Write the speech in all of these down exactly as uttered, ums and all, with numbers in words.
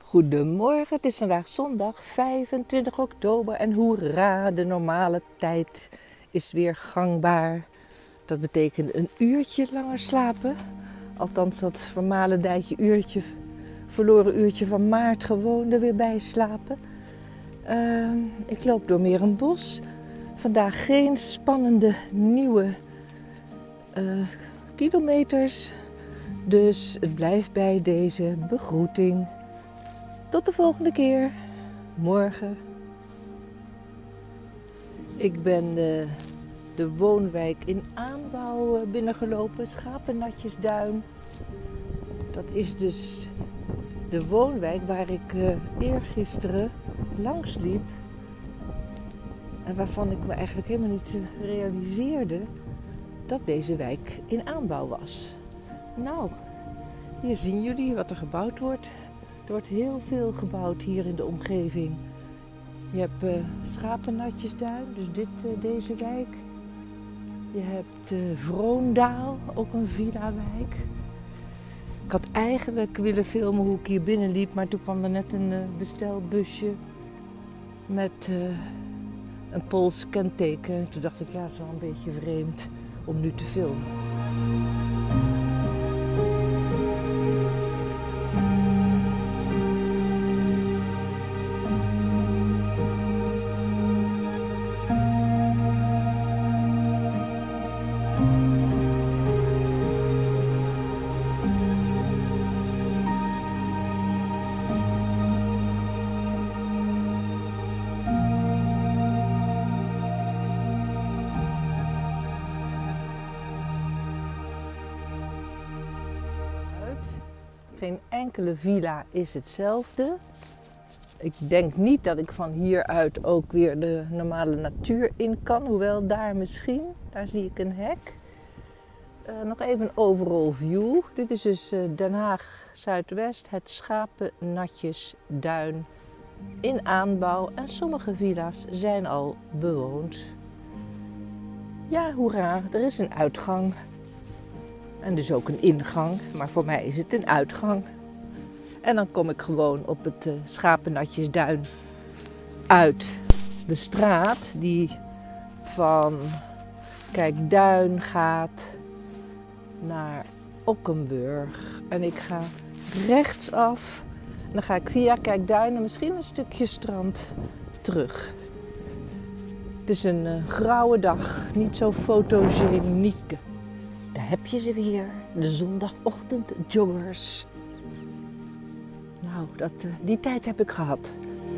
Goedemorgen, het is vandaag zondag vijfentwintig oktober en hoera, de normale tijd is weer gangbaar. Dat betekent een uurtje langer slapen. Althans dat vermalendijtje uurtje, verloren uurtje van maart gewoon er weer bij slapen. Uh, ik loop door Meerenbos. Vandaag geen spannende nieuwe uh, kilometers. Dus het blijft bij deze begroeting. Tot de volgende keer. Morgen. Ik ben de, de woonwijk in aanbouw binnengelopen. Schapennatjesduin. Dat is dus de woonwijk waar ik uh, eergisteren langs liep. En waarvan ik me eigenlijk helemaal niet realiseerde dat deze wijk in aanbouw was. Nou, hier zien jullie wat er gebouwd wordt. Er wordt heel veel gebouwd hier in de omgeving. Je hebt uh, Schapennatjesduin, dus dit, uh, deze wijk. Je hebt uh, Vroondaal, ook een villa-wijk. Ik had eigenlijk willen filmen hoe ik hier binnen liep, maar toen kwam er net een uh, bestelbusje met uh, een Pools kenteken. Toen dacht ik, ja, het is wel een beetje vreemd om nu te filmen. Geen enkele villa is hetzelfde. Ik denk niet dat ik van hieruit ook weer de normale natuur in kan. Hoewel daar misschien, daar zie ik een hek. Uh, nog even een overall view. Dit is dus uh, Den Haag Zuidwest, het Schapennatjesduin in aanbouw. En sommige villa's zijn al bewoond. Ja, hoera, er is een uitgang. En dus ook een ingang, maar voor mij is het een uitgang. En dan kom ik gewoon op het uh, Schapennatjesduin uit de straat die van Kijkduin gaat naar Okkenburg. En ik ga rechtsaf en dan ga ik via Kijkduin en misschien een stukje strand terug. Het is een uh, grauwe dag, niet zo fotogeniek. Daar heb je ze weer, de zondagochtend joggers. Nou, dat, die tijd heb ik gehad.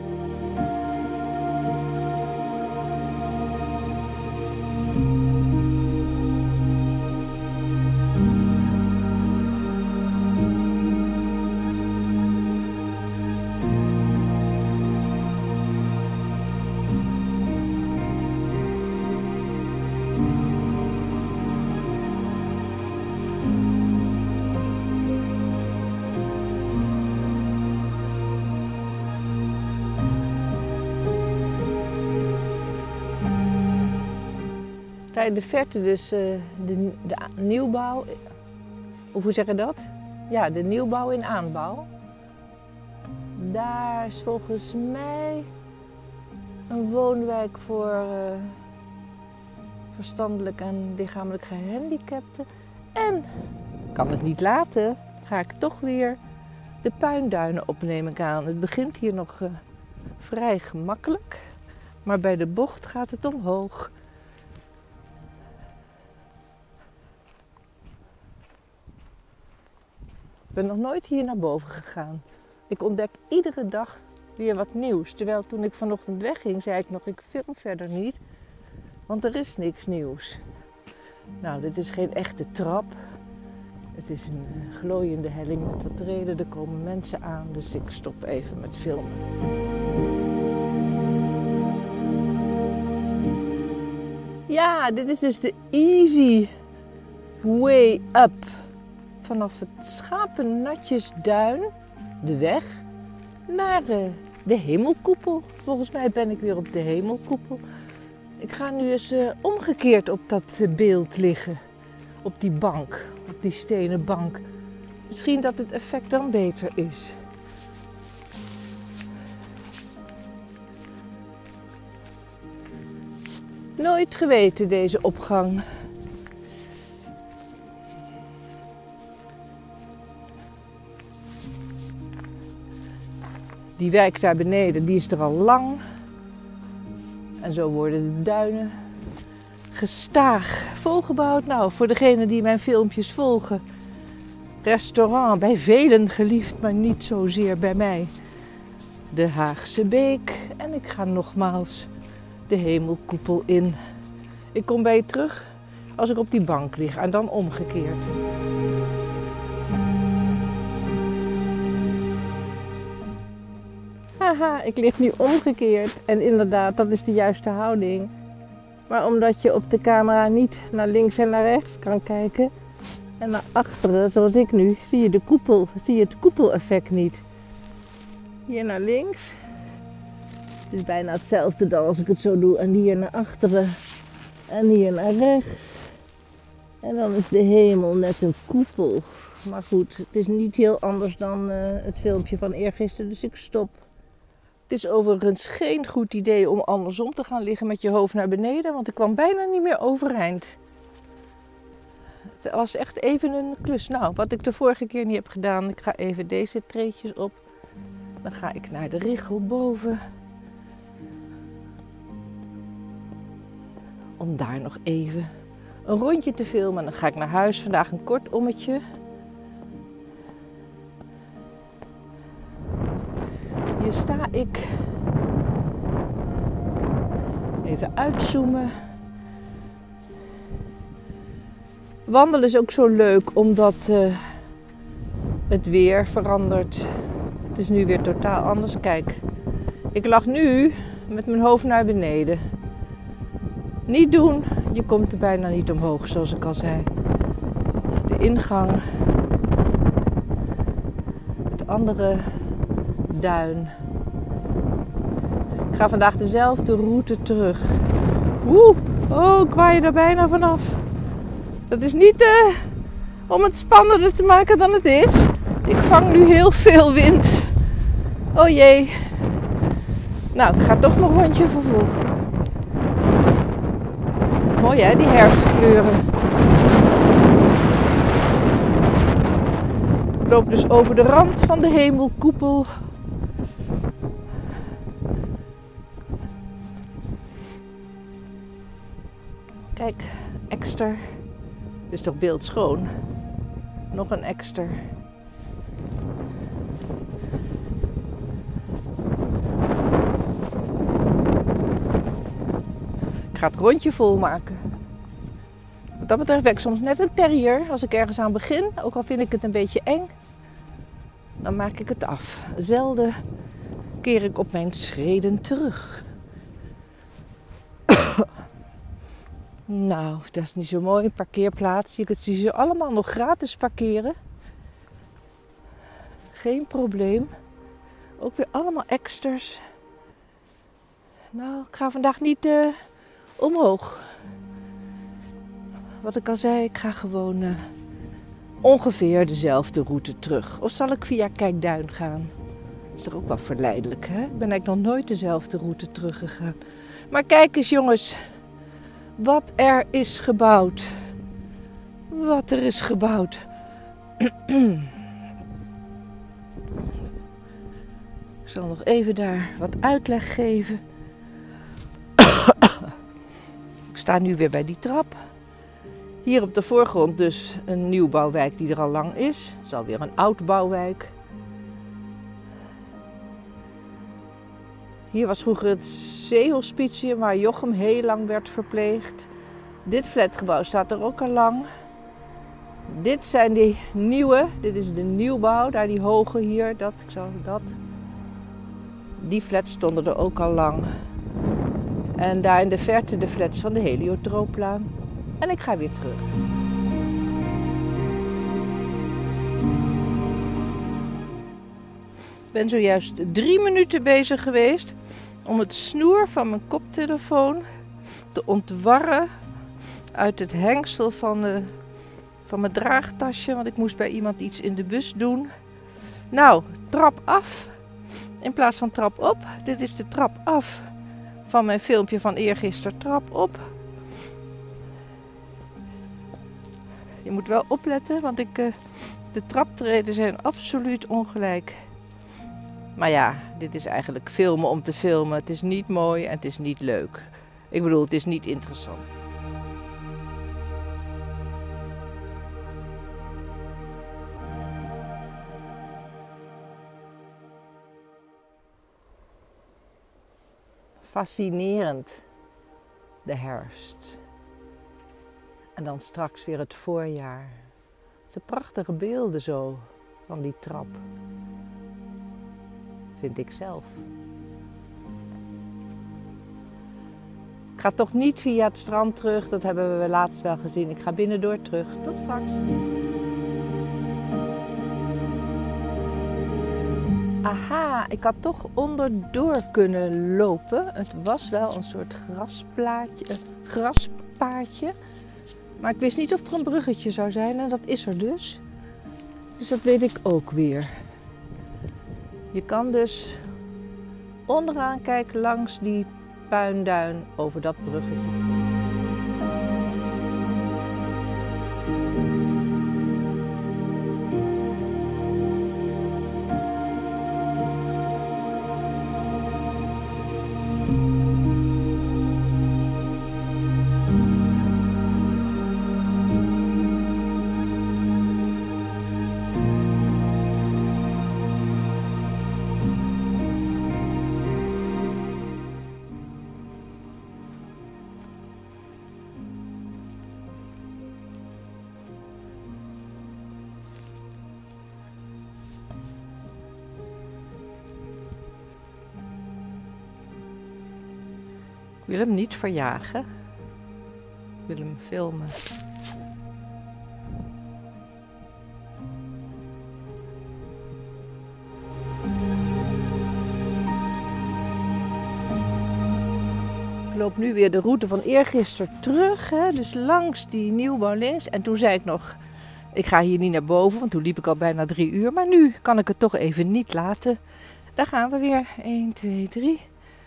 In de verte dus uh, de, de nieuwbouw, of hoe zeg je dat? Ja, de nieuwbouw in aanbouw. Daar is volgens mij een woonwijk voor uh, verstandelijk en lichamelijk gehandicapten. En, ik kan het niet laten, ga ik toch weer de puinduinen opnemen aan. Het begint hier nog uh, vrij gemakkelijk, maar bij de bocht gaat het omhoog. Ik ben nog nooit hier naar boven gegaan. Ik ontdek iedere dag weer wat nieuws. Terwijl toen ik vanochtend wegging, zei ik nog, ik film verder niet. Want er is niks nieuws. Nou, dit is geen echte trap. Het is een glooiende helling met wat treden. Er komen mensen aan, dus ik stop even met filmen. Ja, dit is dus de easy way up. Vanaf het Schapennatjesduin, de weg, naar de, de hemelkoepel. Volgens mij ben ik weer op de hemelkoepel. Ik ga nu eens uh, omgekeerd op dat uh, beeld liggen. Op die bank, op die stenen bank. Misschien dat het effect dan beter is. Nooit geweten, deze opgang. Die wijk daar beneden, die is er al lang. En zo worden de duinen gestaag volgebouwd. Nou, voor degenen die mijn filmpjes volgen. Restaurant, bij velen geliefd, maar niet zozeer bij mij. De Haagse Beek. En ik ga nogmaals de Hemelkoepel in. Ik kom bij je terug als ik op die bank lig en dan omgekeerd. Haha, ik lig nu omgekeerd. En inderdaad, dat is de juiste houding. Maar omdat je op de camera niet naar links en naar rechts kan kijken en naar achteren, zoals ik nu, zie je de koepel, zie je het koepeleffect niet. Hier naar links. Het is bijna hetzelfde dan als ik het zo doe. En hier naar achteren. En hier naar rechts. En dan is de hemel net een koepel. Maar goed, het is niet heel anders dan uh, het filmpje van eergisteren, dus ik stop. Het is overigens geen goed idee om andersom te gaan liggen met je hoofd naar beneden, want ik kwam bijna niet meer overeind. Het was echt even een klus. Nou, wat ik de vorige keer niet heb gedaan, ik ga even deze treetjes op. Dan ga ik naar de richel boven. Om daar nog even een rondje te filmen. Dan ga ik naar huis. Vandaag een kort ommetje. Hier sta ik. Even uitzoomen. Wandelen is ook zo leuk omdat uh, het weer verandert. Het is nu weer totaal anders. Kijk, ik lag nu met mijn hoofd naar beneden. Niet doen, je komt er bijna niet omhoog, zoals ik al zei. De ingang, het andere duin. Ik ga vandaag dezelfde route terug. Oeh, oh, ik waai er bijna vanaf. Dat is niet uh, om het spannender te maken dan het is. Ik vang nu heel veel wind. Oh jee. Nou, ik ga toch mijn rondje vervolgen. Mooi hè, die herfstkleuren. Ik loop dus over de rand van de Hemelkoepel. Kijk, ekster. Dit is toch beeldschoon. Nog een ekster. Ik ga het rondje volmaken. Wat dat betreft ben ik soms net een terrier. Als ik ergens aan begin, ook al vind ik het een beetje eng, dan maak ik het af. Zelden keer ik op mijn schreden terug. Nou, dat is niet zo mooi. Een parkeerplaats. Je kunt ze allemaal nog gratis parkeren. Geen probleem. Ook weer allemaal eksters. Nou, ik ga vandaag niet uh, omhoog. Wat ik al zei, ik ga gewoon uh, ongeveer dezelfde route terug. Of zal ik via Kijkduin gaan? Dat is toch ook wel verleidelijk, hè? Ik ben eigenlijk nog nooit dezelfde route teruggegaan. Maar kijk eens jongens, wat er is gebouwd. Wat er is gebouwd. Ik zal nog even daar wat uitleg geven. Ik sta nu weer bij die trap. Hier op de voorgrond dus een nieuwbouwwijk die er al lang is. Het is alweer een oudbouwwijk. Hier was vroeger het zeehospitium waar Jochem heel lang werd verpleegd. Dit flatgebouw staat er ook al lang. Dit zijn die nieuwe, dit is de nieuwbouw, daar die hoge hier, dat, ik zal dat. Die flats stonden er ook al lang. En daar in de verte de flats van de Heliotrooplaan. En ik ga weer terug. Ik ben zojuist drie minuten bezig geweest om het snoer van mijn koptelefoon te ontwarren uit het hengsel van, de, van mijn draagtasje. Want ik moest bij iemand iets in de bus doen. Nou, trap af in plaats van trap op. Dit is de trap af van mijn filmpje van eergisteren. Trap op. Je moet wel opletten, want ik, uh, de traptreden zijn absoluut ongelijk. Maar ja, dit is eigenlijk filmen om te filmen. Het is niet mooi en het is niet leuk. Ik bedoel, het is niet interessant. Fascinerend, de herfst. En dan straks weer het voorjaar. Het zijn prachtige beelden zo, van die trap. Vind ik zelf. Ik ga toch niet via het strand terug, dat hebben we laatst wel gezien. Ik ga binnendoor terug. Tot straks. Aha, ik had toch onderdoor kunnen lopen. Het was wel een soort grasplaatje, een graspaadje. Maar ik wist niet of er een bruggetje zou zijn en dat is er dus. Dus dat weet ik ook weer. Je kan dus onderaan kijken langs die puinduin over dat bruggetje. Ik wil hem niet verjagen. Ik wil hem filmen. Ik loop nu weer de route van eergisteren terug. Hè? Dus langs die nieuwbouw links. En toen zei ik nog, ik ga hier niet naar boven. Want toen liep ik al bijna drie uur. Maar nu kan ik het toch even niet laten. Daar gaan we weer. één, twee, drie.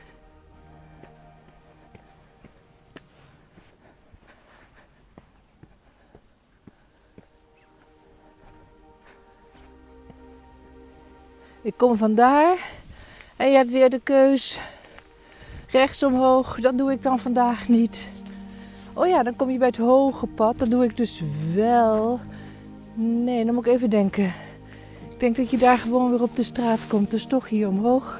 Ik kom vandaar en je hebt weer de keus rechts omhoog. Dat doe ik dan vandaag niet. Oh ja, dan kom je bij het hoge pad. Dat doe ik dus wel. Nee, dan moet ik even denken. Ik denk dat je daar gewoon weer op de straat komt. Dus toch hier omhoog.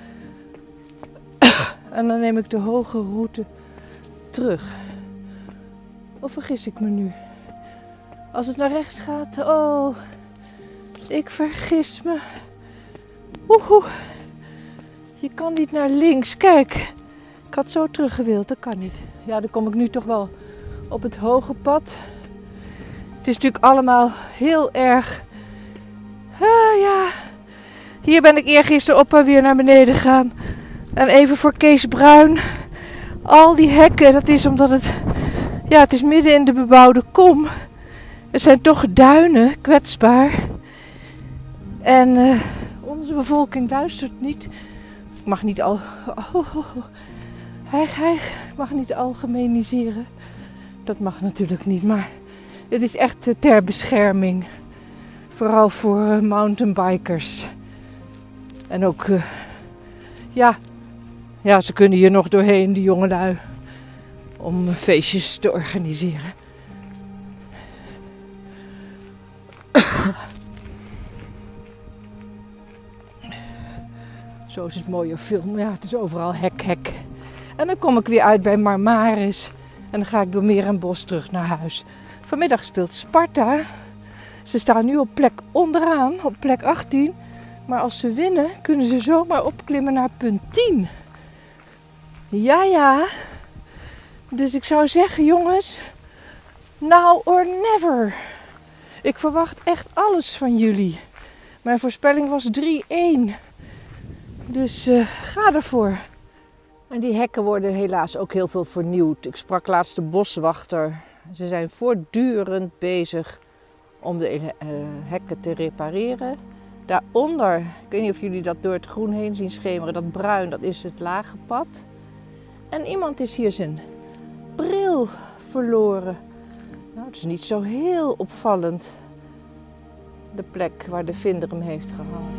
En dan neem ik de hoge route terug. Of vergis ik me nu? Als het naar rechts gaat. Oh, ik vergis me. Oehoe. Je kan niet naar links. Kijk, ik had zo terug gewild. Dat kan niet. Ja, dan kom ik nu toch wel op het hoge pad. Het is natuurlijk allemaal heel erg... Ah, ja. Hier ben ik eergisteren op en weer naar beneden gegaan. En even voor Kees Bruin. Al die hekken, dat is omdat het... Ja, het is midden in de bebouwde kom. Het zijn toch duinen, kwetsbaar. En... Uh, Onze bevolking luistert niet. Ik mag niet al. Oh, oh, oh. Hijg, hijg. Ik mag niet algemeniseren. Dat mag natuurlijk niet, maar het is echt ter bescherming. Vooral voor uh, mountainbikers. En ook, uh, ja, ja, ze kunnen hier nog doorheen, die jongelui, om uh, feestjes te organiseren. Zo is het mooier film. Ja, het is overal hek, hek. En dan kom ik weer uit bij Marmaris. En dan ga ik door Meer en Bos terug naar huis. Vanmiddag speelt Sparta. Ze staan nu op plek onderaan, op plek achttien. Maar als ze winnen, kunnen ze zomaar opklimmen naar punt tien. Ja, ja. Dus ik zou zeggen, jongens, now or never. Ik verwacht echt alles van jullie. Mijn voorspelling was drie-één. Dus uh, ga ervoor. En die hekken worden helaas ook heel veel vernieuwd. Ik sprak laatst de boswachter. Ze zijn voortdurend bezig om de uh, hekken te repareren. Daaronder, ik weet niet of jullie dat door het groen heen zien schemeren, dat bruin, dat is het lage pad. En iemand is hier zijn bril verloren. Nou, het is niet zo heel opvallend, de plek waar de vinder hem heeft gehangen.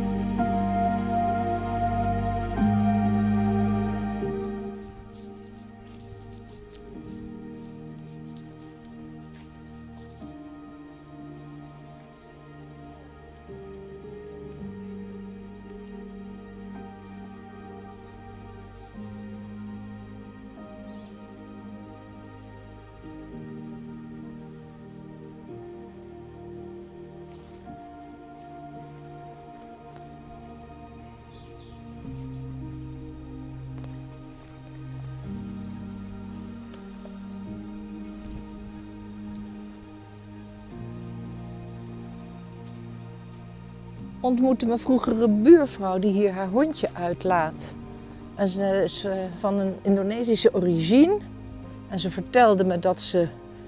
Ontmoette mijn vroegere buurvrouw die hier haar hondje uitlaat. En ze is van een Indonesische origine. En ze vertelde me dat ze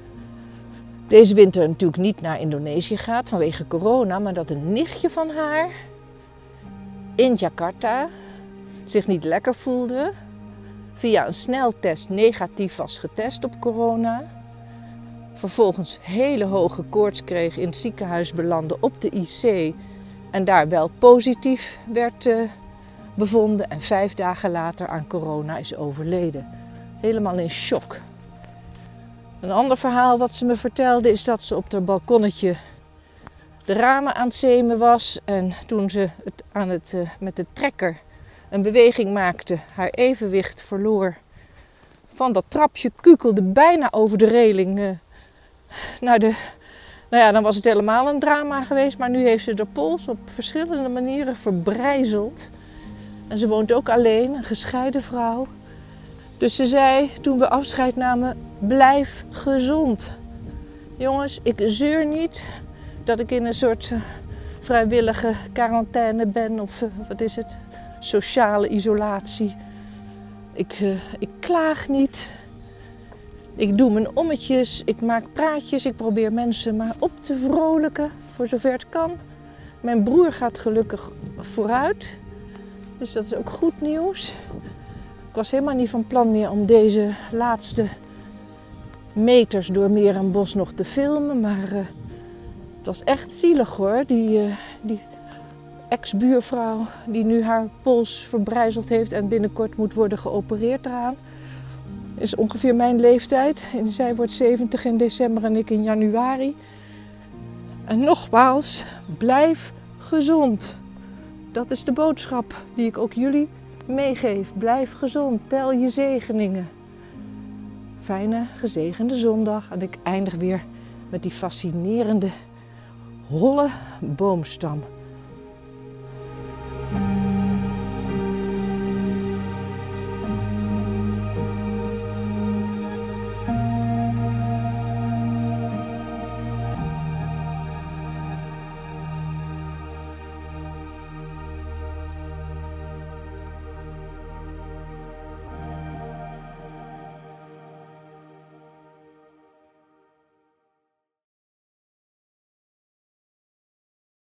deze winter natuurlijk niet naar Indonesië gaat vanwege corona, maar dat een nichtje van haar in Jakarta zich niet lekker voelde, via een sneltest negatief was getest op corona, vervolgens hele hoge koorts kreeg, in het ziekenhuis belandde op de I C en daar wel positief werd uh, bevonden en vijf dagen later aan corona is overleden. Helemaal in shock. Een ander verhaal wat ze me vertelde is dat ze op haar balkonnetje de ramen aan het zemen was en toen ze het aan het, uh, met de trekker een beweging maakte, haar evenwicht verloor. Van dat trapje kukelde bijna over de reling uh, naar de... Nou ja, dan was het helemaal een drama geweest, maar nu heeft ze de pols op verschillende manieren verbrijzeld. En ze woont ook alleen, een gescheiden vrouw. Dus ze zei toen we afscheid namen, blijf gezond. Jongens, ik zeur niet dat ik in een soort uh, vrijwillige quarantaine ben of uh, wat is het, sociale isolatie. Ik, uh, ik klaag niet. Ik doe mijn ommetjes, ik maak praatjes, ik probeer mensen maar op te vrolijken, voor zover het kan. Mijn broer gaat gelukkig vooruit, dus dat is ook goed nieuws. Ik was helemaal niet van plan meer om deze laatste meters door Meer en Bos nog te filmen, maar uh, het was echt zielig hoor, die, uh, die ex-buurvrouw die nu haar pols verbrijzeld heeft en binnenkort moet worden geopereerd eraan. Is ongeveer mijn leeftijd. En zij wordt zeventig in december en ik in januari. En nogmaals, blijf gezond. Dat is de boodschap die ik ook jullie meegeef. Blijf gezond, tel je zegeningen. Fijne, gezegende zondag. En ik eindig weer met die fascinerende, holle boomstam.